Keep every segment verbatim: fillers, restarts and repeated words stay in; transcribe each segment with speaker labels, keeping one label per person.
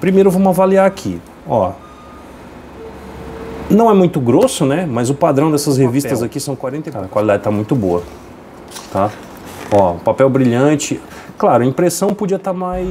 Speaker 1: Primeiro vamos avaliar aqui, ó. Não é muito grosso, né? Mas o padrão dessas revistas papel. aqui são quarenta e quatro. A qualidade tá muito boa, tá? Ó, papel brilhante. Claro, a impressão podia estar tá mais...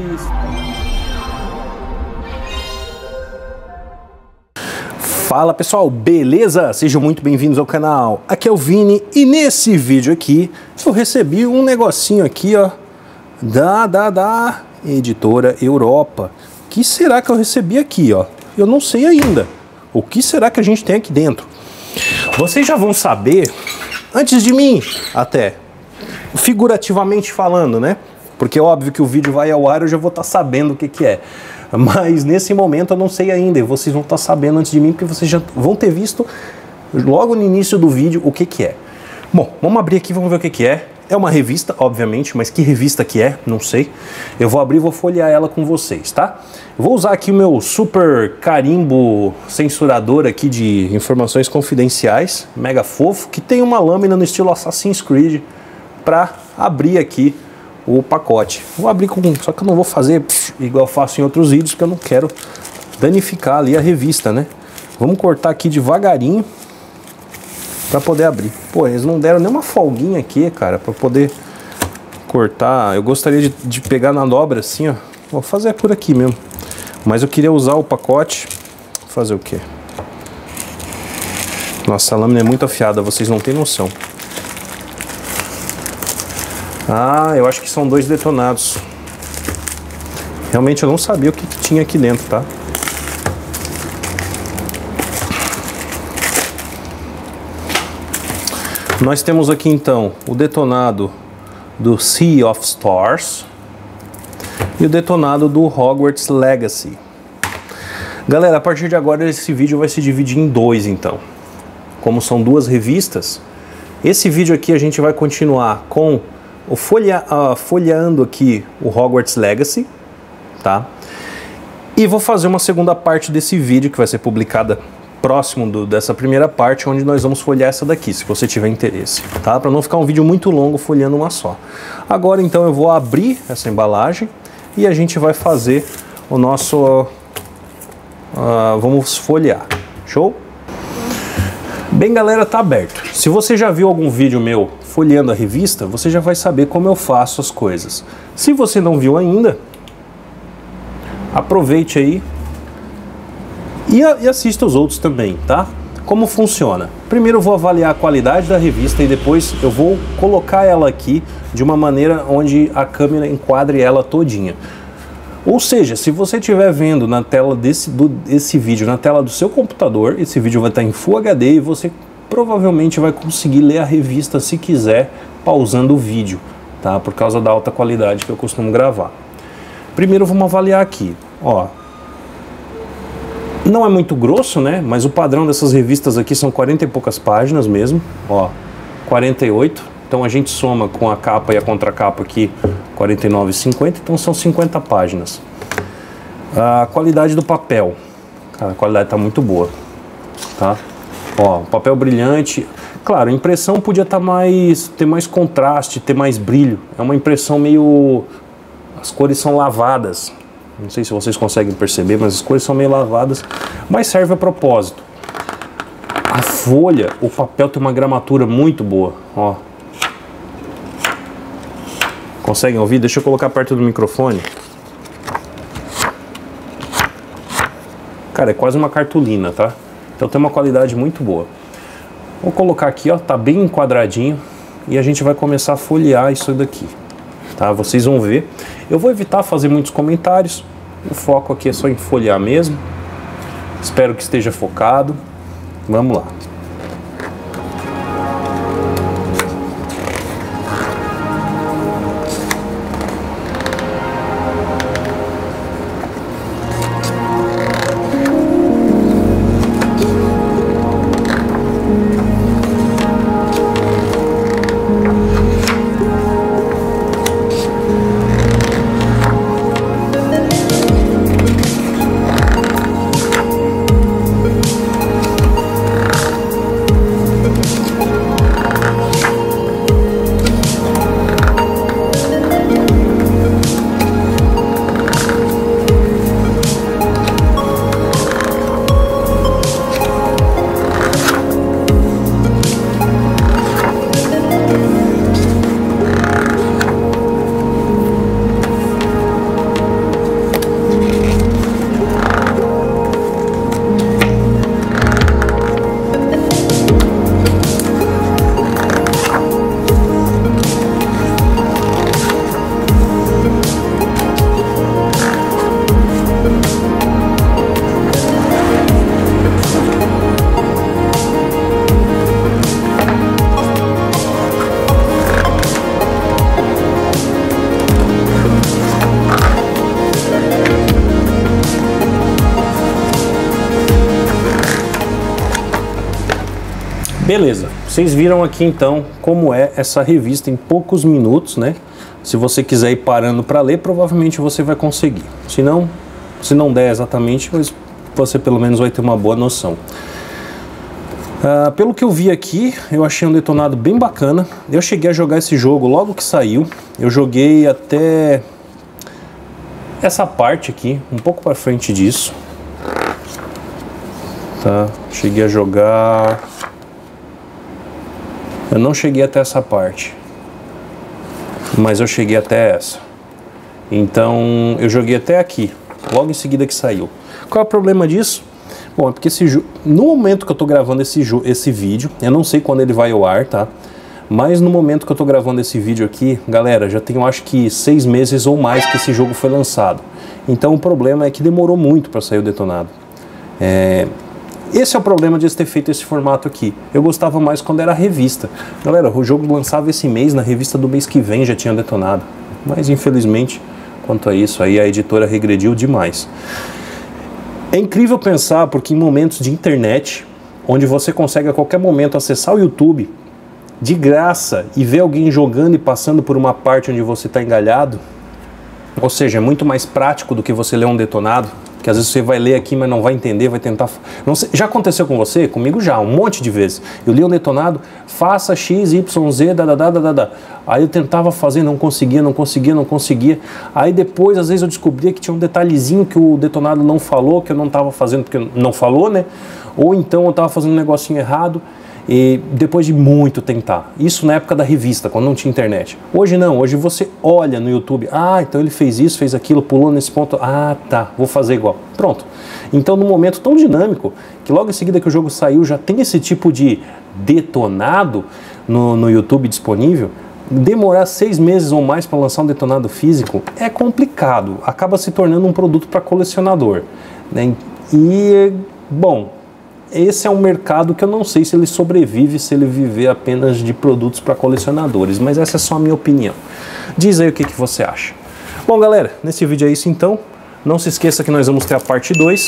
Speaker 1: Fala pessoal, beleza? Sejam muito bem-vindos ao canal. Aqui é o Vini e nesse vídeo aqui eu recebi um negocinho aqui, ó, da, da, da editora Europa. O que será que eu recebi aqui, ó? Eu não sei ainda. O que será que a gente tem aqui dentro? Vocês já vão saber, antes de mim até, figurativamente falando, né? Porque é óbvio que o vídeo vai ao ar, eu já vou estar sabendo o que que é. Mas nesse momento eu não sei ainda, e vocês vão estar sabendo antes de mim, porque vocês já vão ter visto logo no início do vídeo o que que é. Bom, vamos abrir aqui, vamos ver o que que é. É uma revista, obviamente, mas que revista que é, não sei. Eu vou abrir e vou folhear ela com vocês, tá? Eu vou usar aqui o meu super carimbo censurador aqui de informações confidenciais, mega fofo, que tem uma lâmina no estilo Assassin's Creed para abrir aqui o pacote. Vou abrir com... só que eu não vou fazer pff, igual eu faço em outros vídeos, porque eu não quero danificar ali a revista, né? Vamos cortar aqui devagarinho para poder abrir. Pô, eles não deram nenhuma folguinha aqui, cara, para poder cortar. Eu gostaria de, de pegar na dobra assim, ó. Vou fazer por aqui mesmo. Mas eu queria usar o pacote. Fazer o quê? Nossa, a lâmina é muito afiada, vocês não têm noção. Ah, eu acho que são dois detonados. Realmente eu não sabia o que, que tinha aqui dentro, tá? Nós temos aqui então o detonado do Sea of Stars e o detonado do Hogwarts Legacy. Galera, a partir de agora esse vídeo vai se dividir em dois então. Como são duas revistas, esse vídeo aqui a gente vai continuar com o folha, uh, folheando aqui o Hogwarts Legacy, tá? E vou fazer uma segunda parte desse vídeo que vai ser publicada próximo do, dessa primeira parte, onde nós vamos folhear essa daqui, se você tiver interesse, tá? Para não ficar um vídeo muito longo folheando uma só. Agora então eu vou abrir essa embalagem e a gente vai fazer o nosso... Uh, vamos folhear. Show? Bem, galera, tá aberto. Se você já viu algum vídeo meu folheando a revista, você já vai saber como eu faço as coisas. Se você não viu ainda, aproveite aí e, e assista os outros também, tá? Como funciona? Primeiro eu vou avaliar a qualidade da revista e depois eu vou colocar ela aqui de uma maneira onde a câmera enquadre ela todinha. Ou seja, se você estiver vendo na tela desse, do, desse vídeo, na tela do seu computador, esse vídeo vai estar em Full H D e você provavelmente vai conseguir ler a revista se quiser, pausando o vídeo, tá? Por causa da alta qualidade que eu costumo gravar. Primeiro vamos avaliar aqui, ó. Não é muito grosso, né? Mas o padrão dessas revistas aqui são quarenta e poucas páginas mesmo, ó, quarenta e oito. Então a gente soma com a capa e a contracapa aqui, quarenta e nove e cinquenta, então são cinquenta páginas. A qualidade do papel, cara, a qualidade tá muito boa, tá? Ó, papel brilhante. Claro, a impressão podia estar tá mais, ter mais contraste, ter mais brilho. É uma impressão meio... as cores são lavadas. Não sei se vocês conseguem perceber, mas as cores são meio lavadas, mas serve a propósito. A folha, o papel tem uma gramatura muito boa, ó. Conseguem ouvir? Deixa eu colocar perto do microfone. Cara, é quase uma cartolina, tá? Então tem uma qualidade muito boa. Vou colocar aqui, ó, tá bem enquadradinho e a gente vai começar a folhear isso daqui, tá? Vocês vão ver. Eu vou evitar fazer muitos comentários. O foco aqui é só em folhear mesmo. Espero que esteja focado. Vamos lá. Beleza, vocês viram aqui então como é essa revista em poucos minutos, né? Se você quiser ir parando para ler, provavelmente você vai conseguir. Se não, se não der exatamente, mas você pelo menos vai ter uma boa noção. Uh, pelo que eu vi aqui, eu achei um detonado bem bacana. Eu cheguei a jogar esse jogo logo que saiu. Eu joguei até essa parte aqui, um pouco para frente disso. Tá? Cheguei a jogar... Eu não cheguei até essa parte, mas eu cheguei até essa. Então eu joguei até aqui, logo em seguida que saiu. Qual é o problema disso? Bom, é porque esse no momento que eu tô gravando esse, esse vídeo, eu não sei quando ele vai ao ar, tá? Mas no momento que eu tô gravando esse vídeo aqui, galera, já tem eu acho que seis meses ou mais que esse jogo foi lançado. Então o problema é que demorou muito para sair o detonado. É... Esse é o problema de ter feito esse formato aqui. Eu gostava mais quando era revista. Galera, o jogo lançava esse mês, na revista do mês que vem já tinha detonado. Mas infelizmente, quanto a isso, aí a editora regrediu demais. É incrível pensar, porque em momentos de internet, onde você consegue a qualquer momento acessar o YouTube de graça e ver alguém jogando e passando por uma parte onde você está engalhado, ou seja, é muito mais prático do que você ler um detonado, que às vezes você vai ler aqui, mas não vai entender, vai tentar... Não sei, já aconteceu com você? Comigo já, um monte de vezes. Eu li um detonado, faça X, Y, Z, da, da, da, da, da. Aí eu tentava fazer, não conseguia, não conseguia, não conseguia. Aí depois, às vezes, eu descobria que tinha um detalhezinho que o detonado não falou, que eu não estava fazendo porque não falou, né? Ou então eu estava fazendo um negocinho errado. E depois de muito tentar, isso na época da revista, quando não tinha internet. Hoje não, hoje você olha no YouTube, ah, então ele fez isso, fez aquilo, pulou nesse ponto, ah, tá, vou fazer igual, pronto. Então num momento tão dinâmico, que logo em seguida que o jogo saiu, já tem esse tipo de detonado no, no YouTube disponível, demorar seis meses ou mais para lançar um detonado físico é complicado, acaba se tornando um produto para colecionador, né? E, bom... Esse é um mercado que eu não sei se ele sobrevive, se ele viver apenas de produtos para colecionadores, mas essa é só a minha opinião. Diz aí o que, que você acha. Bom, galera, nesse vídeo é isso então. Não se esqueça que nós vamos ter a parte dois.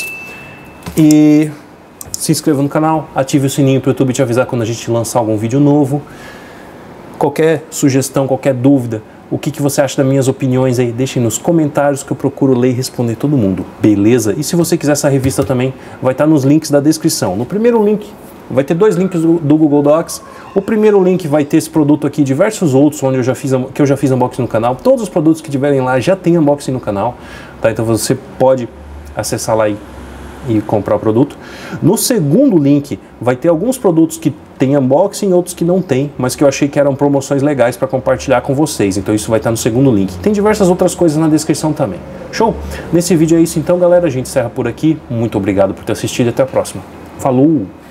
Speaker 1: E se inscreva no canal, ative o sininho para o YouTube te avisar quando a gente lançar algum vídeo novo. Qualquer sugestão, qualquer dúvida, o que, que você acha das minhas opiniões aí, deixem nos comentários que eu procuro ler e responder todo mundo, beleza? E se você quiser essa revista também, vai estar nos links da descrição. No primeiro link, vai ter dois links do, do Google Docs. O primeiro link vai ter esse produto aqui, diversos outros onde eu já fiz, que eu já fiz unboxing no canal. Todos os produtos que tiverem lá já tem unboxing no canal, tá? Então você pode acessar lá e, e comprar o produto. No segundo link vai ter alguns produtos que tem unboxing e outros que não tem, mas que eu achei que eram promoções legais para compartilhar com vocês. Então isso vai estar no segundo link. Tem diversas outras coisas na descrição também. Show? Nesse vídeo é isso então, galera. A gente encerra por aqui. Muito obrigado por ter assistido e até a próxima. Falou!